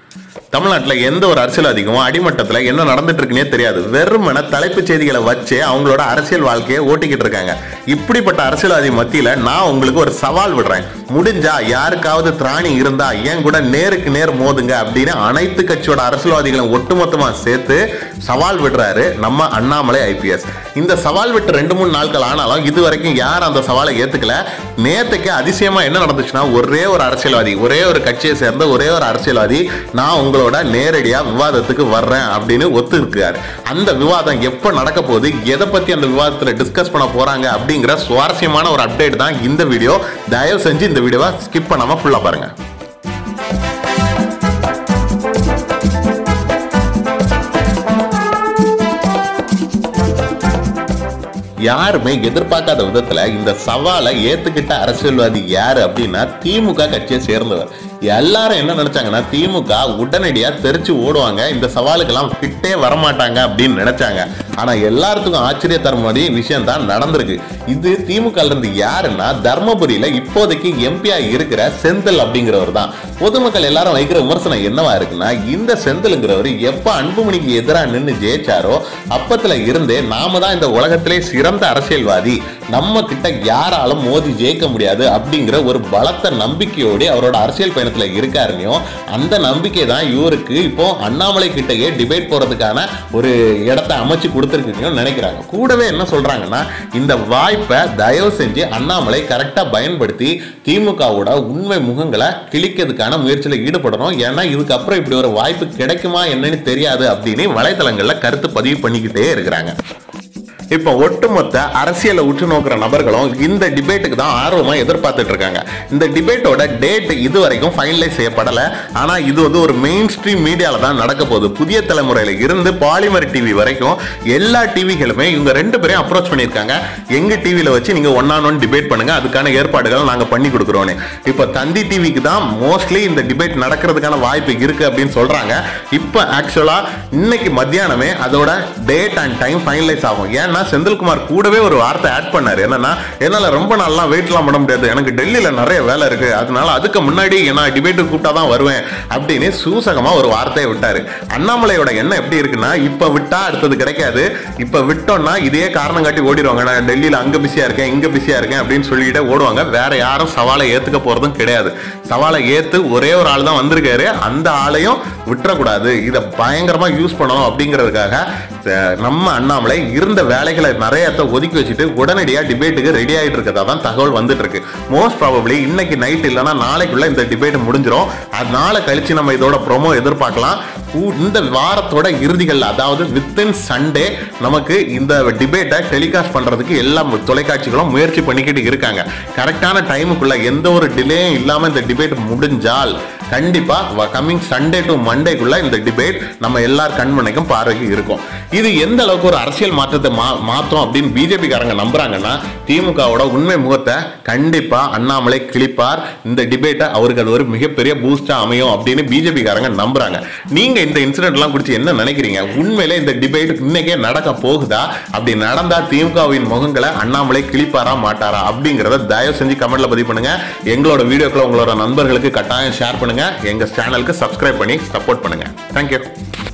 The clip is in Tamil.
தமிழ்நாட்டில் எந்த ஒரு அரசியல்வாதிக்கும் அடிமட்டத்தில் என்ன நடந்துட்டு இருக்குன்னே தெரியாது. வெறுமன தலைப்புச் செய்திகளை வச்சு அவங்களோட அரசியல் வாழ்க்கையை ஓட்டிக்கிட்டு இருக்காங்க. இப்படிப்பட்ட அரசியல்வாதி மத்தியில் நான் உங்களுக்கு ஒரு சவால் விடுறேன். முடிஞ்சா யாருக்காவது திராணி இருந்தா ஏன் கூட நேருக்கு நேர் மோதுங்க அப்படின்னு அனைத்து கட்சியோட அரசியல்வாதிகளும் ஒட்டுமொத்தமாக சேர்த்து சவால் விடுறாரு நம்ம அண்ணாமலை IPS. இந்த சவால் விட்டு 2-3 நாட்கள் ஆனாலும் இது வரைக்கும் யாரும் அந்த சவாலை ஏத்துக்கல. நேத்துக்கு அதிசயமா என்ன நடந்துச்சுன்னா, ஒரே ஒரு அரசியல்வாதி, ஒரே ஒரு கட்சியை சேர்ந்த ஒரே ஒரு அரசியல்வாதி நான் உங்களோட நேரடியா விவாதத்துக்கு வர்றேன் அப்படின்னு ஒத்துருக்காரு. அந்த விவாதம் எப்ப நடக்க போகுது, எதை பத்தி அந்த விவாதத்துல டிஸ்கஸ் பண்ண போறாங்க அப்படிங்கிற சுவாரஸ்யமான ஒரு அப்டேட் தான் இந்த வீடியோ. தயவு செஞ்சு இந்த வீடியோவை ஸ்கிப் பண்ணாம ஃபுல்லா பாருங்க. யாருமே எதிர்பார்க்காத விதத்துல இந்த சவாலை ஏத்துக்கிட்ட அரசியல்வாதி யாரு அப்படின்னா திமுக கட்சியை சேர்ந்தவர். எல்லாரும் என்ன நினைச்சாங்கன்னா, திமுக உடனடியா தெரிச்சு ஓடுவாங்க, இந்த சவாலுக்கெல்லாம் கிட்டே வரமாட்டாங்க அப்படின்னு நினைச்சாங்க. ஆனா எல்லாத்துக்கும் ஆச்சரிய தரும் மாதிரி விஷயம் தான் நடந்திருக்கு. இது திமுக இருந்து யாருன்னா, தர்மபுரியில இப்போதைக்கு MP இருக்கிற செந்தில் அப்படிங்கிறவர் தான். பொதுமக்கள் எல்லாரும் வைக்கிற விமர்சனம் என்னவா இருக்குன்னா, இந்த செந்தில்ங்கிறவர் எப்ப அன்புமணிக்கு எதிராக நின்று ஜெயிச்சாரோ அப்பத்துல இருந்தே நாம தான் இந்த உலகத்திலே சிறந்த அரசியல்வாதி, நம்ம கிட்ட யாராலும் மோதி ஜெயிக்க முடியாது அப்படிங்கிற ஒரு பலத்த நம்பிக்கையோடு அவரோட அரசியல் பயணத்துல இருக்காருனையும், அந்த நம்பிக்கை தான் இவருக்கு இப்போ அண்ணாமலை கிட்டயே டிபேட் போறதுக்கான ஒரு இடத்தை அமைச்சு கொடுத்துருக்குன்னு நினைக்கிறாங்க. கூடவே என்ன சொல்றாங்கன்னா, இந்த வாய்ப்பை தயவு செஞ்சு அண்ணாமலை கரெக்டா பயன்படுத்தி திமுகவோட உண்மை முகங்களை கிழிக்கிறதுக்கான முயற்சியில் ஈடுபடணும். ஏன்னா இதுக்கப்புறம் இப்படி ஒரு வாய்ப்பு கிடைக்குமா என்னன்னு தெரியாது அப்படின்னு வலைதளங்கள்ல கருத்து பதிவு பண்ணிக்கிட்டே இருக்கிறாங்க. இப்போ ஒட்டுமொத்த அரசியலை உற்று நோக்கிற நபர்களும் இந்த டிபேட்டுக்கு தான் ஆர்வமா எதிர்பார்த்துட்டு இருக்காங்க. இந்த டிபேட்டோட டேட் இது வரைக்கும் ஃபைனலைஸ் செய்யப்படலை. ஆனா இது வந்து ஒரு மெயின் ஸ்ட்ரீம் மீடியால தான் நடக்க போகுது. புதிய தலைமுறையில இருந்து பாலிமர் டிவி வரைக்கும் எல்லா டிவிகளுமே இவங்க 2 பேரையும் அப்ரோச் பண்ணியிருக்காங்க. எங்க டிவியில வச்சு நீங்க 1-on-1 டிபேட் பண்ணுங்க, அதுக்கான ஏற்பாடுகள் நாங்க பண்ணி கொடுக்குறோம். இப்போ தந்தி டிவிக்கு தான் மோஸ்ட்லி இந்த டிபேட் நடக்கிறதுக்கான வாய்ப்பு இருக்கு அப்படின்னு சொல்றாங்க. இப்போ ஆக்சுவலா இன்னைக்கு மத்தியானமே அதோட டேட் அண்ட் டைம் ஃபைனலைஸ் ஆகும். ஏன்னா செந்தில்குமார் கூடவே ஒரு வார்த்தை ஆட் பண்ணாரு. என்னன்னா, என்னால ரொம்ப நாள்லாம் வெயிட்லாம் பண்ண முடியாது, எனக்கு டெல்லியில நிறைய வேலை இருக்கு, அதனால அதுக்கு முன்னாடி நான் டிபேட்டுக்கு கூப்பிட்டா தான் வருவேன் அப்படின்னு சூசகமா ஒரு வார்த்தையை விட்டாரு. அண்ணாமலையோட எண்ணம் எப்படி இருக்குன்னா, இப்ப விட்டா அடுத்தது கிடைக்காது, இப்ப விட்டோம்னா இதையே காரணம் காட்டி ஓடிடுவாங்க, நான் டெல்லியில அங்க பிஸியா இருக்கேன் இங்க பிஸியா இருக்கேன் அப்படின்னு சொல்லிட்டு ஓடுவாங்க. வேற யாரும் சவாலை ஏத்துக்க போறதும் கிடையாது. சவாலை ஏத்து ஒரே ஒரு ஆள் தான் வந்திருக்காரு, அந்த ஆளையும் விட்டுறக்கூடாது, இதை பயங்கரமா யூஸ் பண்ணணும் அப்படிங்கிறதுக்காக நம்ம அண்ணாமலை இருந்த வேலைகளை நிறைய ஒதுக்கி வச்சுட்டு உடனடியா டிபேட்டுக்கு ரெடி ஆகிட்டு இருக்கதா தான் தகவல் வந்துட்டு இருக்கு. மோஸ்ட் ப்ராபபிளி இன்னைக்கு நைட் இல்லைன்னா நாளைக்குள்ள இந்த டிபேட் முடிஞ்சிடும். அதனால கழிச்சு நம்ம இதோட ப்ரோமோ எதிர்பார்க்கலாம். இந்த வாரத்தோட இறுதிகள், அதாவது வித்தின் சண்டே நமக்கு இந்த டிபேட்டை டெலிகாஸ்ட் பண்றதுக்கு எல்லா தொலைக்காட்சிகளும் முயற்சி பண்ணிக்கிட்டு இருக்காங்க. கரெக்டான டைமுக்குள்ள எந்த ஒரு டிலேயும் இல்லாம இந்த டிபேட் முடிஞ்சால் கண்டிப்பா கம்மிங் சண்டே டு மண்டேக்குள்ள இந்த டிபேட் நம்ம எல்லார் கண்மனைக்கும் பார்வைக்கு இருக்கும். இது எந்த அளவுக்கு ஒரு அரசியல் மாற்றத்தை மாற்றும் அப்படின்னு பிஜேபி காரங்க நம்புறாங்கன்னா, திமுகவோட உண்மை முகத்தை கண்டிப்பா அண்ணாமலை கிழிப்பார். இந்த டிபேட்டை அவருக்கு அது ஒரு மிகப்பெரிய பூஸ்டா அமையும் அப்படின்னு பிஜேபி காரங்க நம்புறாங்க. நீங்க இந்த இன்சிடென்ட் எல்லாம் குறித்து என்ன நினைக்கிறீங்க? உண்மையிலே இந்த டிபேட் இன்னைக்கே நடக்க போகுதா? அப்படி நடந்தா திமுகவின் முகங்களை அண்ணாமலை கிழிப்பாரா மாட்டாரா அப்படிங்கிறத தயவு செஞ்சு கமெண்ட்ல பதிவு பண்ணுங்க. எங்களோட வீடியோக்களை உங்களோட நண்பர்களுக்கு கட்டாயம் ஷேர் பண்ணுங்க. எங்க சேனலுக்கு சப்ஸ்கிரைப் பண்ணி சப்போர்ட் பண்ணுங்க. தேங்க்யூ.